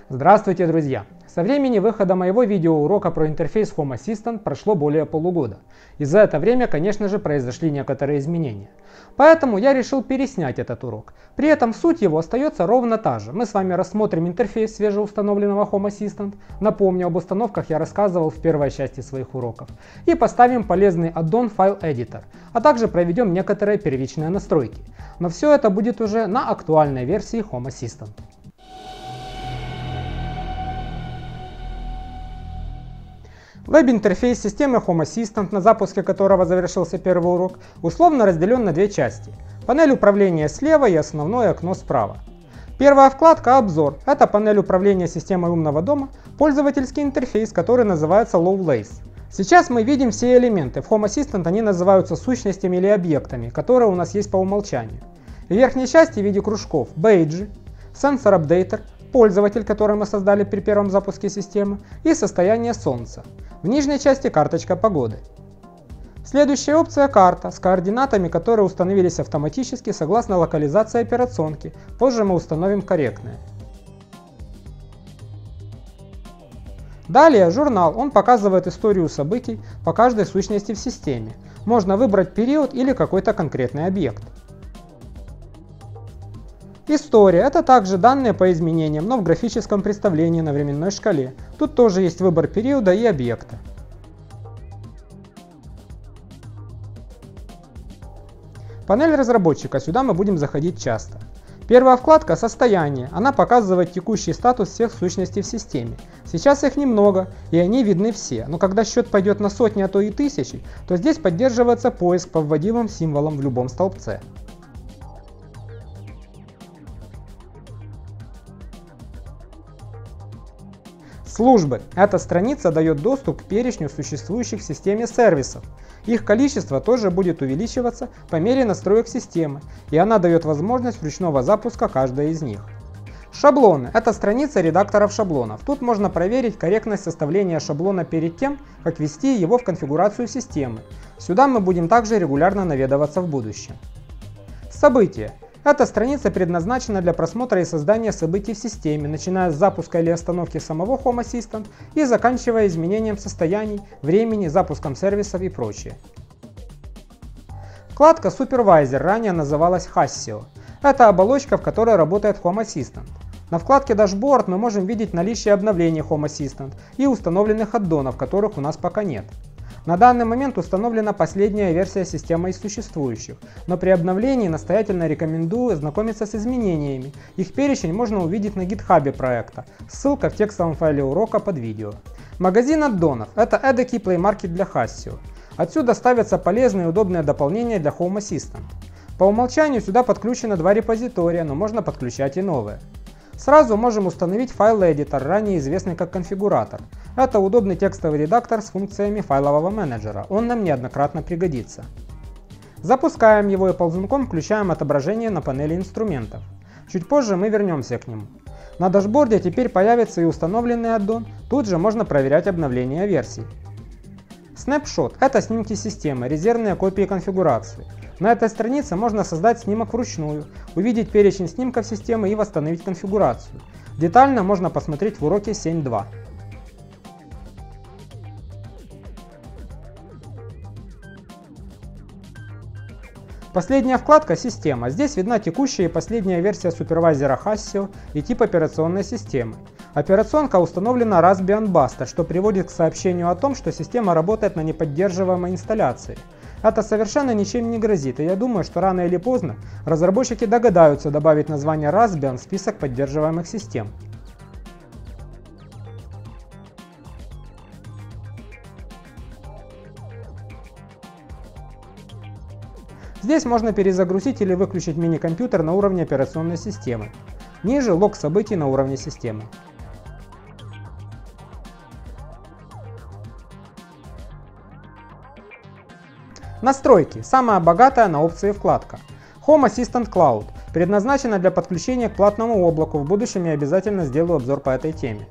Здравствуйте, друзья! Со времени выхода моего видеоурока про интерфейс Home Assistant прошло более полугода. И за это время, конечно же, произошли некоторые изменения. Поэтому я решил переснять этот урок. При этом суть его остается ровно та же. Мы с вами рассмотрим интерфейс свежеустановленного Home Assistant. Напомню, об установках я рассказывал в первой части своих уроков. И поставим полезный аддон File Editor. А также проведем некоторые первичные настройки. Но все это будет уже на актуальной версии Home Assistant. Веб-интерфейс системы Home Assistant, на запуске которого завершился первый урок, условно разделен на две части. Панель управления слева и основное окно справа. Первая вкладка «Обзор» — это панель управления системой умного дома, пользовательский интерфейс, который называется Lovelace. Сейчас мы видим все элементы. В Home Assistant они называются сущностями или объектами, которые у нас есть по умолчанию. В верхней части в виде кружков бейджи, Sensor Updater, пользователь, который мы создали при первом запуске системы, и состояние солнца. В нижней части карточка погоды. Следующая опция — карта с координатами, которые установились автоматически согласно локализации операционки. Позже мы установим корректные. Далее журнал. Он показывает историю событий по каждой сущности в системе. Можно выбрать период или какой-то конкретный объект. История — это также данные по изменениям, но в графическом представлении на временной шкале. Тут тоже есть выбор периода и объекта. Панель разработчика. Сюда мы будем заходить часто. Первая вкладка — состояние. Она показывает текущий статус всех сущностей в системе. Сейчас их немного, и они видны все. Но когда счет пойдет на сотни, а то и тысячи, то здесь поддерживается поиск по вводимым символам в любом столбце. Службы. Эта страница дает доступ к перечню существующих в системе сервисов. Их количество тоже будет увеличиваться по мере настроек системы, и она дает возможность ручного запуска каждой из них. Шаблоны. Это страница редакторов шаблонов. Тут можно проверить корректность составления шаблона перед тем, как ввести его в конфигурацию системы. Сюда мы будем также регулярно наведываться в будущем. События. Эта страница предназначена для просмотра и создания событий в системе, начиная с запуска или остановки самого Home Assistant и заканчивая изменением состояний, времени, запуском сервисов и прочее. Вкладка Supervisor ранее называлась Hassio. Это оболочка, в которой работает Home Assistant. На вкладке Dashboard мы можем видеть наличие обновлений Home Assistant и установленных аддонов, которых у нас пока нет. На данный момент установлена последняя версия системы из существующих, но при обновлении настоятельно рекомендую ознакомиться с изменениями. Их перечень можно увидеть на GitHub проекта, ссылка в текстовом файле урока под видео. Магазин аддонов — это эдакий Play Market для Hassio. Отсюда ставятся полезные и удобные дополнения для Home Assistant. По умолчанию сюда подключено два репозитория, но можно подключать и новые. Сразу можем установить File Editor, ранее известный как конфигуратор. Это удобный текстовый редактор с функциями файлового менеджера, он нам неоднократно пригодится. Запускаем его и ползунком включаем отображение на панели инструментов. Чуть позже мы вернемся к нему. На дашборде теперь появится и установленный аддон, тут же можно проверять обновление версий. Snapshot — это снимки системы, резервные копии конфигурации. На этой странице можно создать снимок вручную, увидеть перечень снимков системы и восстановить конфигурацию. Детально можно посмотреть в уроке 7.2. Последняя вкладка «Система». Здесь видна текущая и последняя версия супервайзера Hassio и тип операционной системы. Операционка установлена Raspbian Basta, что приводит к сообщению о том, что система работает на неподдерживаемой инсталляции. Это совершенно ничем не грозит, и я думаю, что рано или поздно разработчики догадаются добавить название Raspbian в список поддерживаемых систем. Здесь можно перезагрузить или выключить мини-компьютер на уровне операционной системы. Ниже лог событий на уровне системы. Настройки. Самая богатая на опции вкладка. Home Assistant Cloud. Предназначена для подключения к платному облаку. В будущем я обязательно сделаю обзор по этой теме.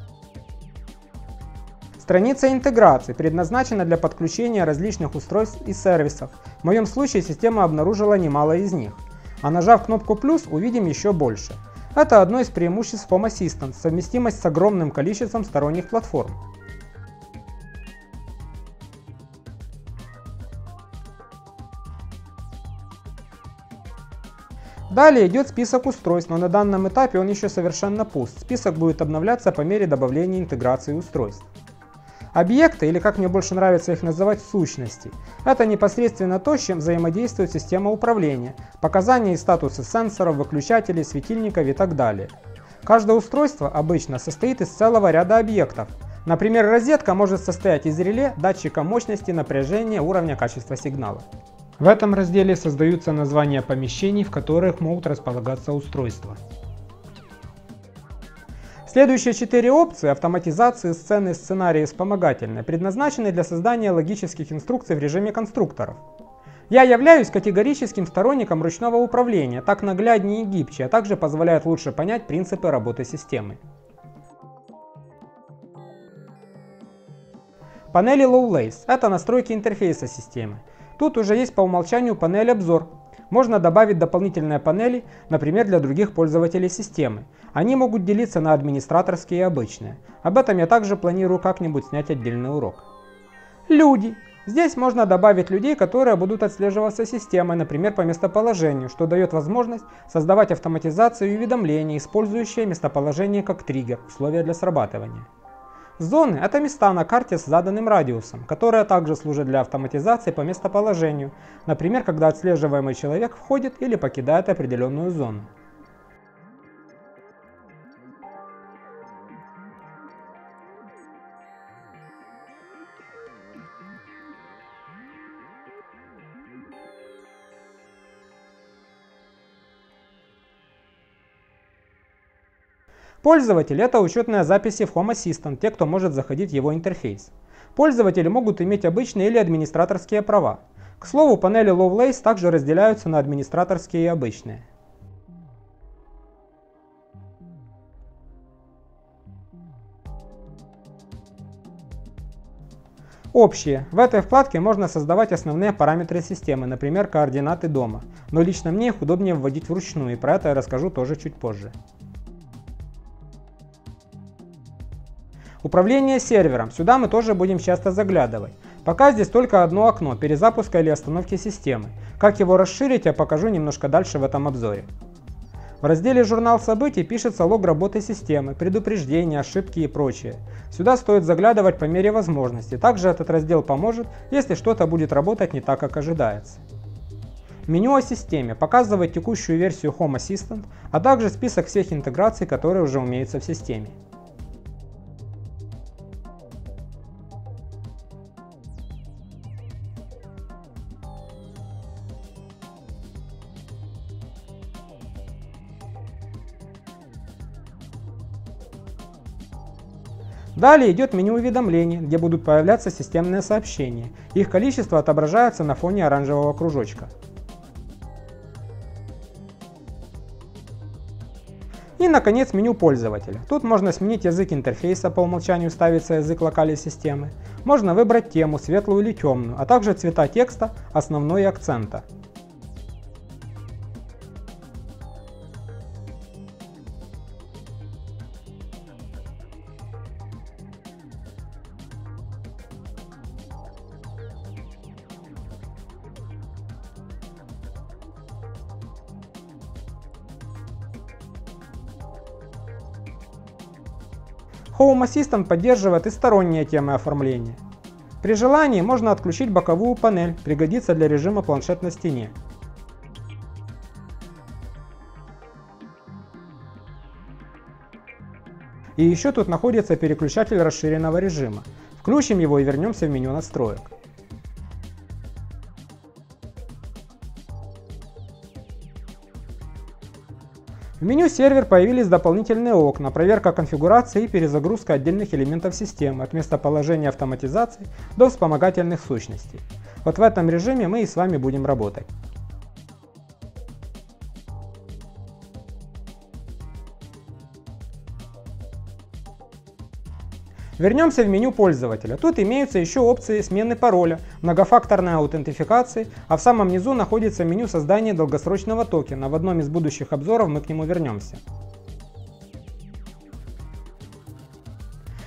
Страница интеграции. Предназначена для подключения различных устройств и сервисов. В моем случае система обнаружила немало из них. А нажав кнопку плюс, увидим еще больше. Это одно из преимуществ Home Assistant – совместимость с огромным количеством сторонних платформ. Далее идет список устройств, но на данном этапе он еще совершенно пуст. Список будет обновляться по мере добавления интеграции устройств. Объекты, или как мне больше нравится их называть, сущности, это непосредственно то, с чем взаимодействует система управления, показания и статусы сенсоров, выключателей, светильников и так далее. Каждое устройство обычно состоит из целого ряда объектов. Например, розетка может состоять из реле, датчика мощности, напряжения, уровня качества сигнала. В этом разделе создаются названия помещений, в которых могут располагаться устройства. Следующие 4 опции автоматизации, сцены, сценарии и вспомогательные предназначены для создания логических инструкций в режиме конструкторов. Я являюсь категорическим сторонником ручного управления, так нагляднее и гибче, а также позволяет лучше понять принципы работы системы. Панели Lovelace – это настройки интерфейса системы. Тут уже есть по умолчанию панель «Обзор». Можно добавить дополнительные панели, например, для других пользователей системы. Они могут делиться на администраторские и обычные. Об этом я также планирую как-нибудь снять отдельный урок. Люди. Здесь можно добавить людей, которые будут отслеживаться системой, например, по местоположению, что дает возможность создавать автоматизацию и уведомления, использующие местоположение как триггер, условия для срабатывания. Зоны – это места на карте с заданным радиусом, которые также служат для автоматизации по местоположению, например, когда отслеживаемый человек входит или покидает определенную зону. Пользователь – это учетные записи в Home Assistant, те, кто может заходить в его интерфейс. Пользователи могут иметь обычные или администраторские права. К слову, панели Lovelace также разделяются на администраторские и обычные. Общие. В этой вкладке можно создавать основные параметры системы, например, координаты дома. Но лично мне их удобнее вводить вручную, и про это я расскажу тоже чуть позже. Управление сервером. Сюда мы тоже будем часто заглядывать. Пока здесь только одно окно перезапуска или остановки системы. Как его расширить, я покажу немножко дальше в этом обзоре. В разделе «Журнал событий» пишется лог работы системы, предупреждения, ошибки и прочее. Сюда стоит заглядывать по мере возможности. Также этот раздел поможет, если что-то будет работать не так, как ожидается. Меню о системе показывает текущую версию Home Assistant, а также список всех интеграций, которые уже имеются в системе. Далее идет меню уведомлений, где будут появляться системные сообщения. Их количество отображается на фоне оранжевого кружочка. И, наконец, меню пользователя. Тут можно сменить язык интерфейса, по умолчанию ставится язык локали системы. Можно выбрать тему, светлую или темную, а также цвета текста, основной и акцента. Home Assistant поддерживает и сторонние темы оформления. При желании можно отключить боковую панель, пригодится для режима планшет на стене. И еще тут находится переключатель расширенного режима. Включим его и вернемся в меню настроек. В меню «Сервер» появились дополнительные окна, проверка конфигурации и перезагрузка отдельных элементов системы от местоположения автоматизации до вспомогательных сущностей. Вот в этом режиме мы и с вами будем работать. Вернемся в меню пользователя. Тут имеются еще опции смены пароля, многофакторной аутентификации, а в самом низу находится меню создания долгосрочного токена. В одном из будущих обзоров мы к нему вернемся.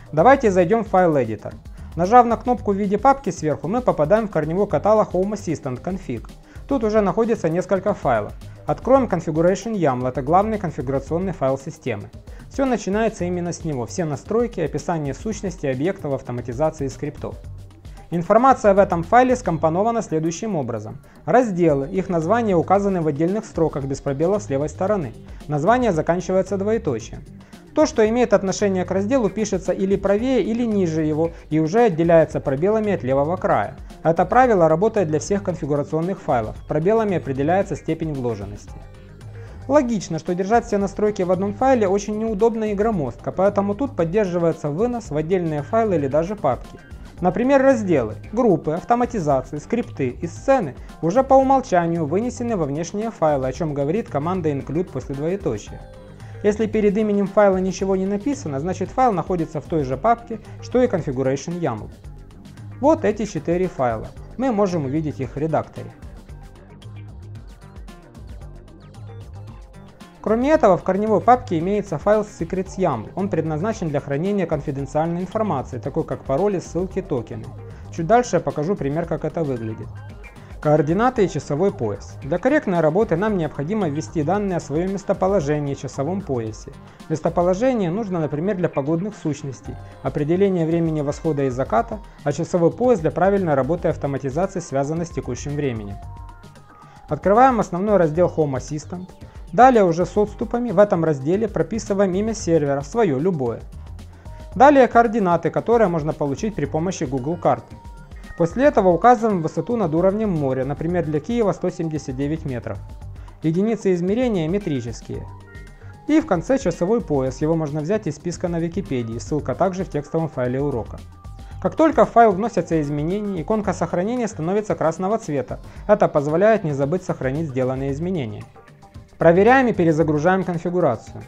Давайте зайдем в File Editor. Нажав на кнопку в виде папки сверху, мы попадаем в корневой каталог Home Assistant Config. Тут уже находится несколько файлов. Откроем Configuration YAML, это главный конфигурационный файл системы. Все начинается именно с него, все настройки, описание сущности, объектов, автоматизации и скриптов. Информация в этом файле скомпонована следующим образом. Разделы, их названия указаны в отдельных строках без пробелов с левой стороны. Название заканчивается двоеточием. То, что имеет отношение к разделу, пишется или правее, или ниже его и уже отделяется пробелами от левого края. Это правило работает для всех конфигурационных файлов. Пробелами определяется степень вложенности. Логично, что держать все настройки в одном файле очень неудобно и громоздко, поэтому тут поддерживается вынос в отдельные файлы или даже папки. Например, разделы, группы, автоматизации, скрипты и сцены уже по умолчанию вынесены во внешние файлы, о чем говорит команда include после двоеточия. Если перед именем файла ничего не написано, значит файл находится в той же папке, что и Configuration YAML. Вот эти 4 файла. Мы можем увидеть их в редакторе. Кроме этого, в корневой папке имеется файл secrets YAML. Он предназначен для хранения конфиденциальной информации, такой как пароли, ссылки, токены. Чуть дальше я покажу пример, как это выглядит. Координаты и часовой пояс. Для корректной работы нам необходимо ввести данные о своем местоположении и часовом поясе. Местоположение нужно, например, для погодных сущностей, определение времени восхода и заката, а часовой пояс для правильной работы автоматизации связано с текущим временем. Открываем основной раздел Home Assistant. Далее уже с отступами в этом разделе прописываем имя сервера, свое, любое. Далее координаты, которые можно получить при помощи Google карты. После этого указываем высоту над уровнем моря, например, для Киева 179 метров. Единицы измерения метрические. И в конце часовой пояс, его можно взять из списка на Википедии, ссылка также в текстовом файле урока. Как только в файл вносятся изменения, иконка сохранения становится красного цвета. Это позволяет не забыть сохранить сделанные изменения. Проверяем и перезагружаем конфигурацию.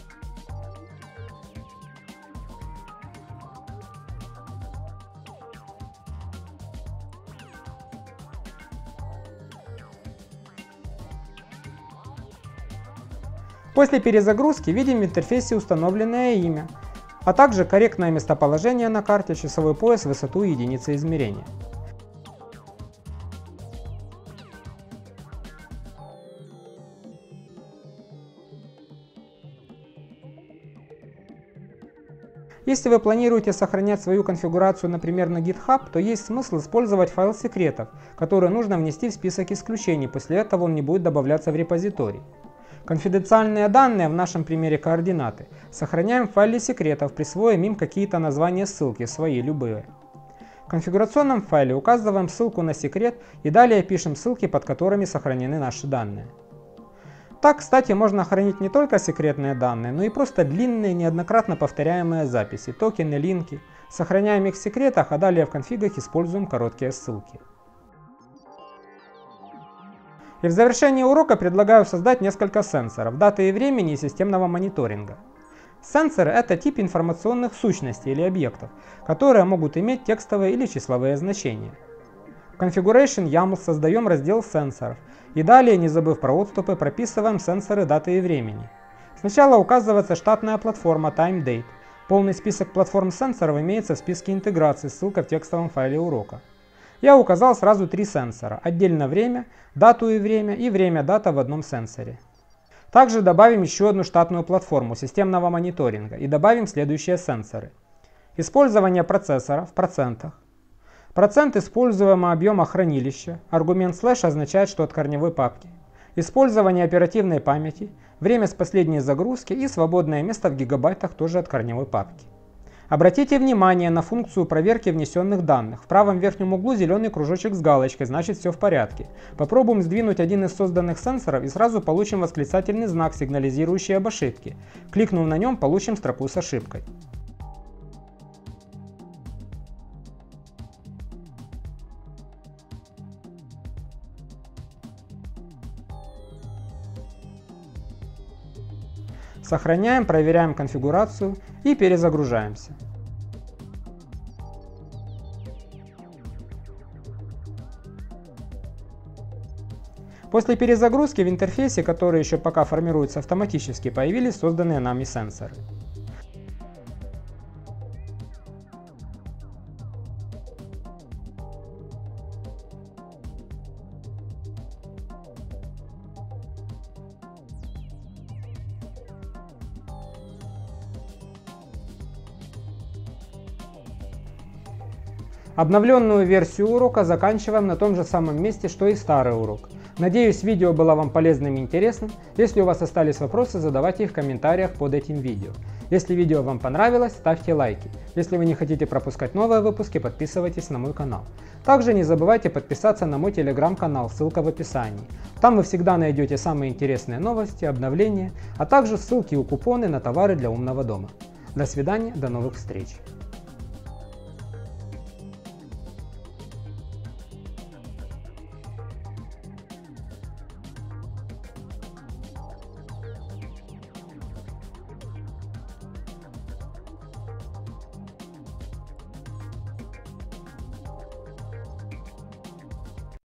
После перезагрузки видим в интерфейсе установленное имя, а также корректное местоположение на карте, часовой пояс, высоту и единицы измерения. Если вы планируете сохранять свою конфигурацию, например, на GitHub, то есть смысл использовать файл секретов, который нужно внести в список исключений, после этого он не будет добавляться в репозиторий. Конфиденциальные данные, в нашем примере координаты, сохраняем в файле секретов, присвоим им какие-то названия ссылки, свои, любые. В конфигурационном файле указываем ссылку на секрет и далее пишем ссылки, под которыми сохранены наши данные. Так, кстати, можно хранить не только секретные данные, но и просто длинные, неоднократно повторяемые записи, токены, линки. Сохраняем их в секретах, а далее в конфигах используем короткие ссылки. И в завершении урока предлагаю создать несколько сенсоров, даты и времени и системного мониторинга. Сенсоры – это тип информационных сущностей или объектов, которые могут иметь текстовые или числовые значения. В Configuration YAML создаем раздел сенсоров и далее, не забыв про отступы, прописываем сенсоры даты и времени. Сначала указывается штатная платформа TimeDate. Полный список платформ сенсоров имеется в списке интеграции, ссылка в текстовом файле урока. Я указал сразу 3 сенсора, отдельно время, дату и время-дата в одном сенсоре. Также добавим еще одну штатную платформу системного мониторинга и добавим следующие сенсоры. Использование процессора в процентах. Процент используемого объема хранилища, аргумент слэш означает, что от корневой папки. Использование оперативной памяти, время с последней загрузки и свободное место в гигабайтах тоже от корневой папки. Обратите внимание на функцию проверки внесенных данных. В правом верхнем углу зеленый кружочек с галочкой, значит все в порядке. Попробуем сдвинуть один из созданных сенсоров и сразу получим восклицательный знак, сигнализирующий об ошибке. Кликнув на нем, получим строку с ошибкой. Сохраняем, проверяем конфигурацию и перезагружаемся. После перезагрузки в интерфейсе, который еще пока формируется автоматически, появились созданные нами сенсоры. Обновленную версию урока заканчиваем на том же самом месте, что и старый урок. Надеюсь, видео было вам полезным и интересным. Если у вас остались вопросы, задавайте их в комментариях под этим видео. Если видео вам понравилось, ставьте лайки. Если вы не хотите пропускать новые выпуски, подписывайтесь на мой канал. Также не забывайте подписаться на мой телеграм-канал, ссылка в описании. Там вы всегда найдете самые интересные новости, обновления, а также ссылки и купоны на товары для умного дома. До свидания, до новых встреч!